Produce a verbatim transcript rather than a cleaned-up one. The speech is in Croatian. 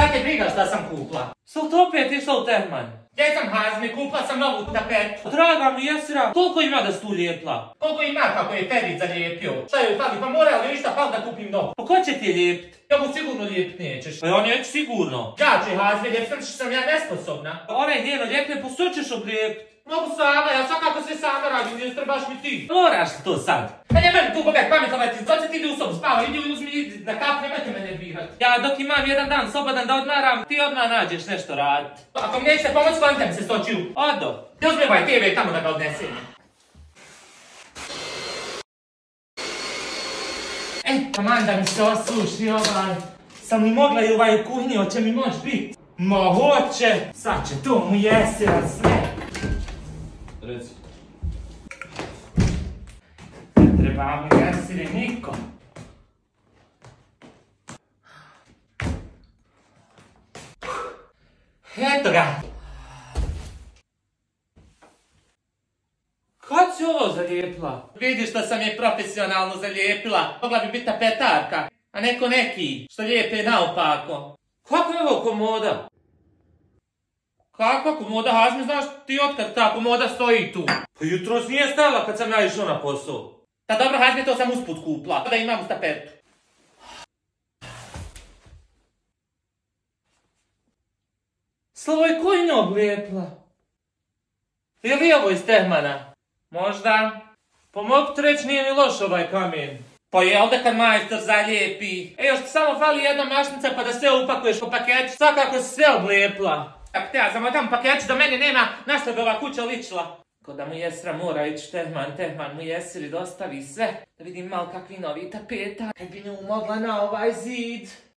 Šta te briga šta sam kupla? Sal to opet išla u Tehman? Gdje sam Hazmi, kupla sam novu tapetu. Draga mi Jesira, koliko ima da si tu lijepla? Koliko ima kako je Ferit zalijepio? Šta joj fali, pa mora li ništa fali da kupim novu? Pa ko će ti je lijepit? Ja mu sigurno lijepit nećeš. Pa ja neću sigurno. Đače Hazmi, lijepit sam ja nesposobna. Pa onaj njeno lijepe, pa što ćeš oblijepit? Mogu sama, ja svakako sve sama radim, ne trebaš mi ti. Moraš to sad. Pa ne meni tu pobjeg pametovati, sad se ti idi u sobu spava, idi uzmi idi na kap, nemojte me nervirat. Ja dok imam jedan dan slobodan da odmaram, ti odmah nađeš nešto radit. Ako mi nećete pomoć, sklonite mi se stočiju. Odo. Ne uzmi ovaj te ve tamo da ga odnesem. E, taman da mi se osuši ovaj. Sam li mogla i ovaj u kuhinji, hoće mi moć bit? Ma hoće! Sad će to mu Jesira sve. Reci. Ne treba mu Jesiri niko. Eto ga! Kad si ovo zalijepila? Vidiš što sam je profesionalno zalijepila. Mogla bi biti tapetarka, a neko neki što lijepe naopako. Kako je ovo komoda? Kakva komoda, Hazmi, znaš ti otkad ta komoda stoji tu? Pa jutros nije stala kad sam ja išao na posao. Ta dobro, Hazmi, to sam usput kupla, da imam uz tapetu. Slavo je koji ne oblijepila? Je li ovo iz Tehmana? Možda. Pa mogu ti reći nije ni loš ovaj kamen. Pa jel da kad majstor zalijepi? E, još ti samo fali jedna mašnica pa da sve upakuješ u pakeću. Svakako si sve oblijepila. Ako te ja zamodam pakeću do mene nema, na što bi ova kuća ličila? Ko da mu Jesra mora ići Tehman, Tehman mu Jesiri dostavi sve. Da vidim malo kakvi novi tapeta. Kad bi nju mogla na ovaj zid.